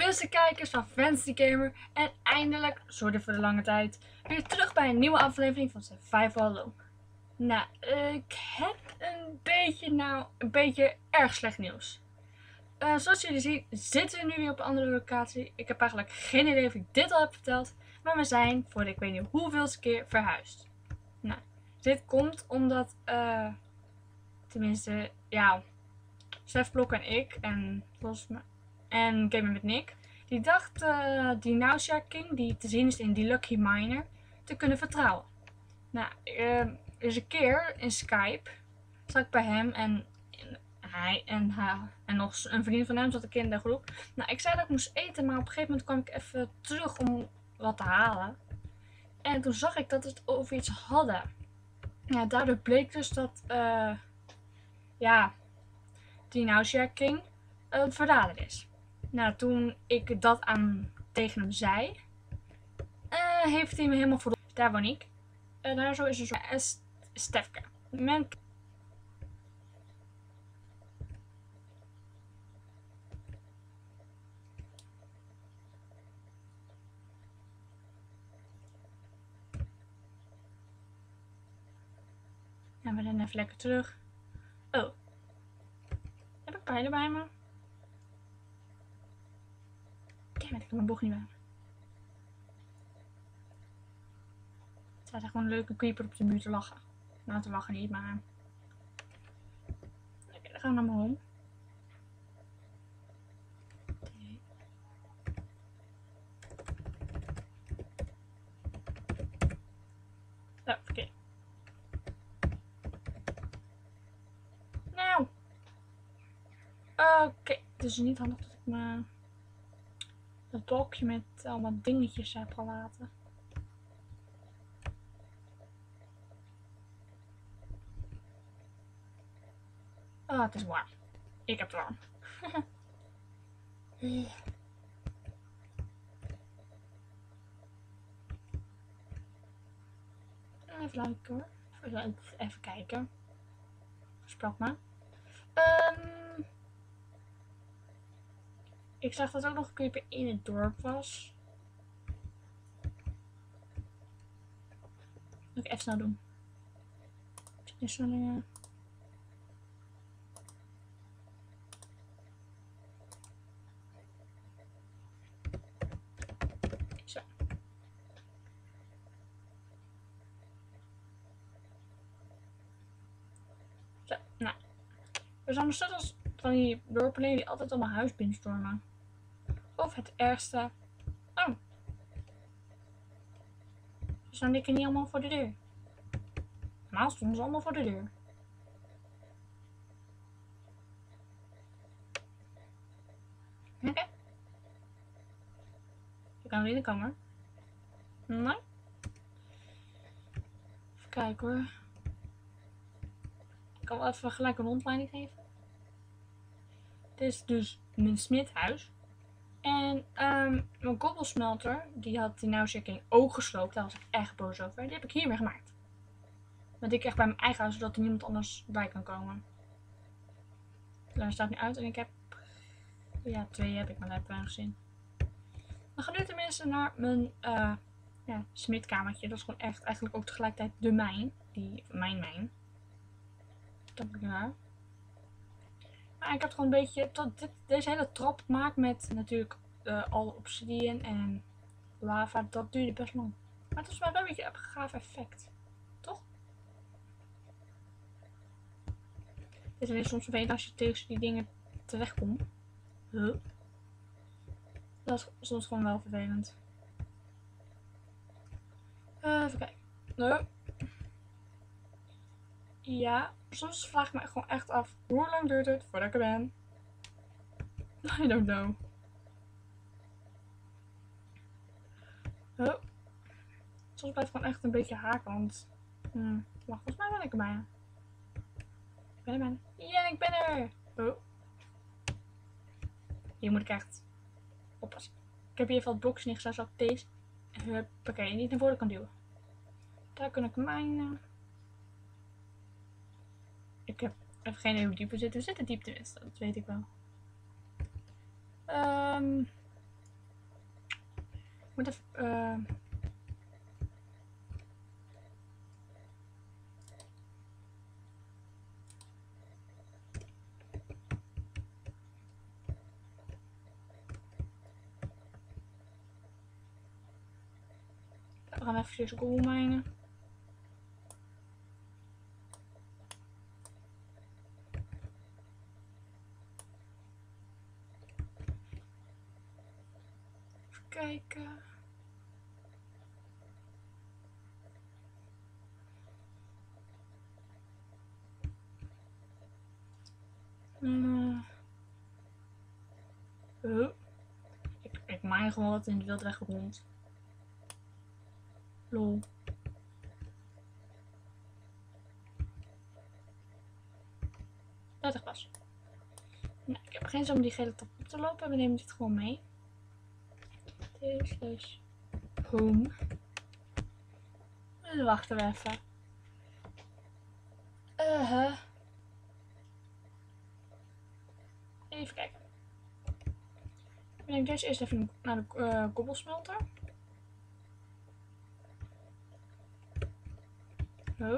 Beste kijkers van Fantasy Gamer en eindelijk, sorry voor de lange tijd, weer terug bij een nieuwe aflevering van Survival Alone. Nou, ik heb een beetje erg slecht nieuws. Zoals jullie zien zitten we nu weer op een andere locatie. Ik heb eigenlijk geen idee of ik dit al heb verteld, maar we zijn voor ik weet niet hoeveelste keer verhuisd. Nou, dit komt omdat, tenminste, ja, Stef Blok en ik en volgens mij en Gamer met Nick, die dacht die Nausea King, die te zien is in die Lucky Miner, te kunnen vertrouwen. Nou, eens een keer in Skype zat ik bij hem en hij en nog een vriend van hem zat ik in de groep. Nou, ik zei dat ik moest eten, maar op een gegeven moment kwam ik even terug om wat te halen. En toen zag ik dat we het over iets hadden. Ja, daardoor bleek dus dat, die Nausea King een verrader is. Nou, toen ik dat tegen hem zei, heeft hij me helemaal voor. Daar woon ik. Daar zo is er zo Stefke. En we rennen even lekker terug. Oh. Heb ik pijlen bij me? Kijk, ik heb mijn bocht niet bij me. Het staat echt gewoon een leuke creeper op de muur te lachen. Nou, te lachen niet, maar... Oké, dan gaan we naar mijn home. Oh, oké. Nou. Oké, het is niet handig dat ik mijn... dat blokje met allemaal dingetjes heb gelaten. Oh, het is warm. Ik heb het warm. Even kijken hoor. Even kijken. Sprak maar. Ik zag dat ook nog een creeper in het dorp was. Moet ik even snel doen. Instellingen. Zo. Zo, nou. Er zijn nog steeds van die dorpelingen die altijd allemaal huis binnenstormen. Of het ergste. Oh. Ze staan dikke niet allemaal voor de deur. Normaal stonden ze allemaal voor de deur. Oké. Je kan weer in de kamer. Nee. Even kijken hoor. Ik kan wel even gelijk een rondleiding geven. Dit is dus mijn smidhuis. En mijn koppelsmelter, die had die Nausea King ook gesloopt. Daar was ik echt boos over. Die heb ik hier weer gemaakt. Dat ik echt bij mijn eigen huis, zodat er niemand anders bij kan komen. Daar staat nu uit en ik heb... Ja, 2 heb ik, maar daar heb ik weinig zin. Dan gaan we nu tenminste naar mijn smidkamertje. Dat is gewoon echt eigenlijk ook tegelijkertijd de mijn. Mijn mijn. Dat heb ik daar. Maar ik heb gewoon een beetje... Deze hele trap maakt met natuurlijk al obsidian en lava. Dat duurde best lang. Maar het is wel een beetje een gaaf effect. Toch? Het is soms vervelend als je tegen die dingen terechtkomt. Huh? Dat is soms gewoon wel vervelend. Even kijken. Nee. Ja, soms vraag ik me gewoon echt af, hoe lang duurt het voordat ik er ben? I don't know. Oh. Soms blijft het gewoon echt een beetje haken, want... Wacht, volgens mij ben ik er bijna. Ik ben er bijna. Ja, ik ben er! Oh. Hier moet ik echt oppassen. Ik heb hier even wat blokjes neergezet, zodat ik deze... Huppakee, niet naar voren kan duwen. Daar kan ik mijn... Ik heb even geen idee hoe diep we zitten. We zitten diep tenminste, dat weet ik wel. moet even... We gaan even deze kool mijnen. Even kijken. Ik mine gewoon wat in het wildweg rond. Lol. Dat echt was. Nou, ik heb geen zin om die gele top op te lopen. We nemen dit gewoon mee. Dus home. En dan wachten we even. Even kijken. Ik neem deze eerst even naar de kobbelsmelter. Oh.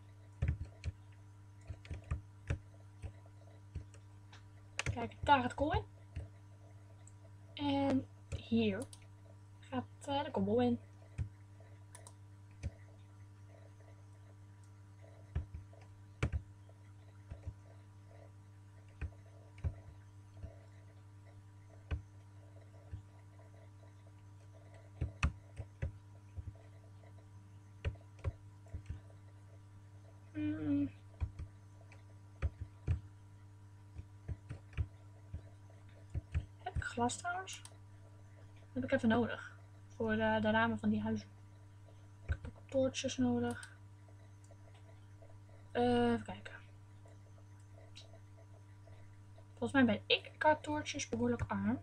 Kijk, daar gaat kool in. En hier gaat de kobbel in. Heb ik glas trouwens? Dat heb ik even nodig. Voor de ramen van die huizen. Ik heb ook toortjes nodig. Even kijken. Volgens mij ben ik qua toortjes behoorlijk arm.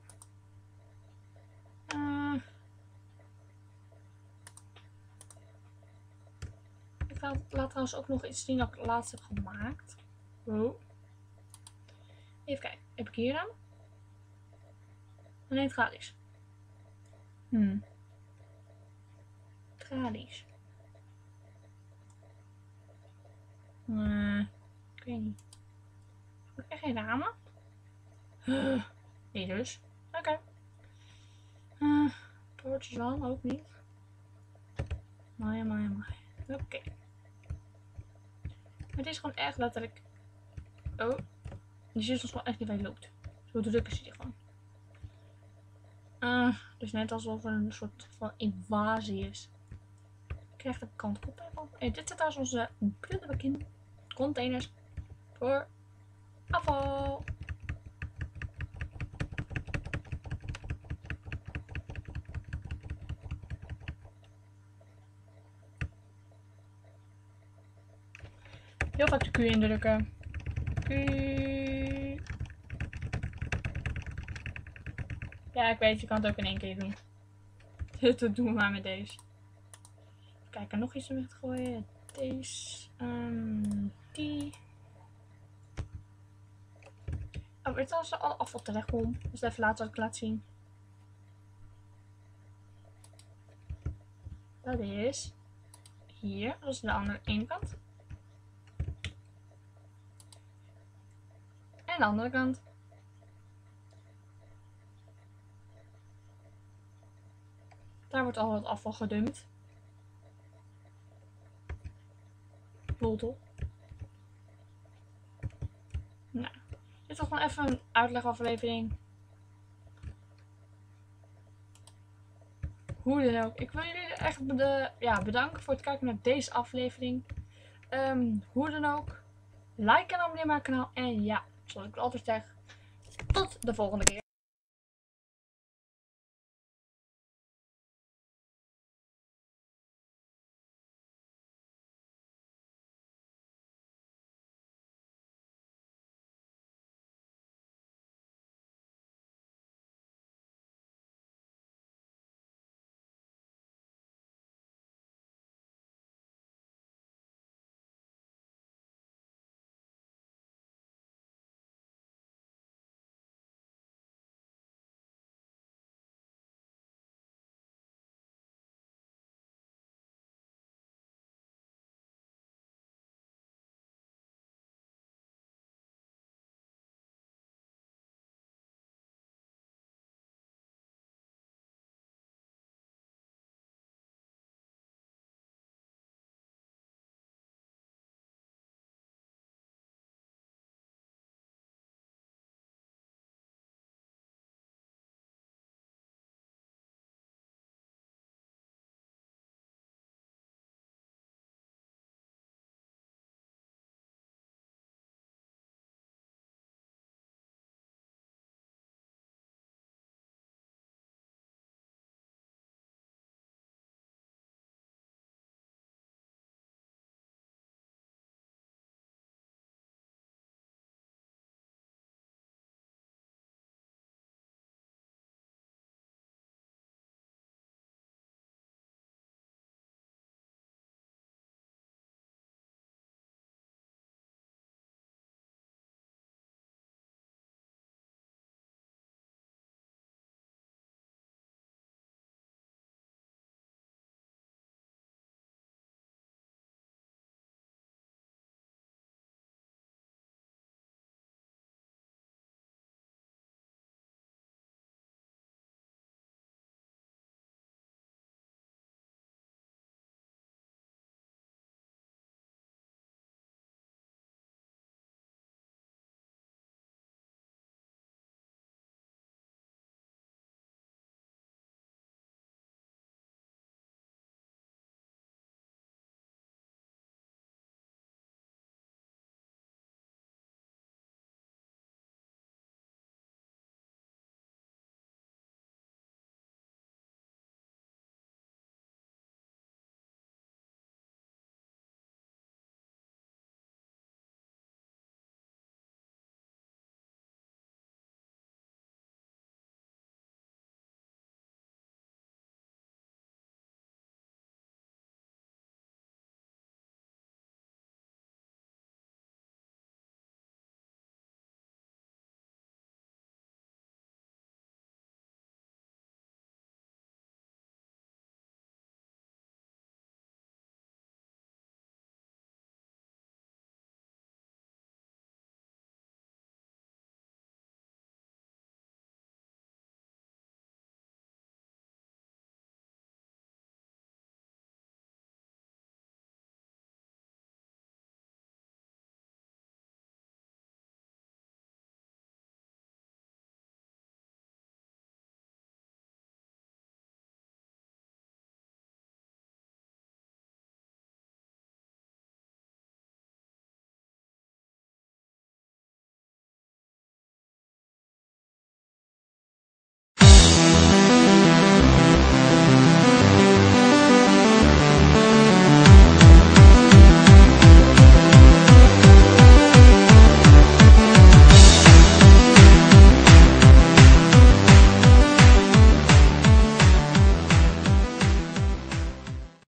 Ik laat trouwens ook nog iets zien dat ik laatst heb gemaakt. Oh. Even kijken. Heb ik hier dan? Nee, tralies. Tralies. Ik weet niet. Heb ik echt geen ramen? Nee dus. Oké. Toortjes dan ook niet. Maar. Oké. Het is gewoon echt letterlijk... Oh. Die ziet ons gewoon echt niet waar je loopt. Zo druk is die gewoon. Dus net alsof er een soort van invasie is. Ik krijg de kant op even. Hey, dit zit als onze prullenbak in. Containers voor afval. Heel vaak de Q indrukken. Q. Ja, ik weet, je kan het ook in één keer doen. Dat doen we maar met deze. Kijk, er nog iets om te gooien. Deze. Die. Oh, dit was al afval terecht kom. Dus even later wat ik laat zien. Dat is hier. Dat is de andere ene kant. En de andere kant. Daar wordt al wat afval gedumpt. Lol. Nou, dit was gewoon even een uitlegaflevering. Hoe dan ook. Ik wil jullie echt bedanken voor het kijken naar deze aflevering. Hoe dan ook. Like en abonneer mijn kanaal. En ja, zoals ik altijd zeg. Tot de volgende keer.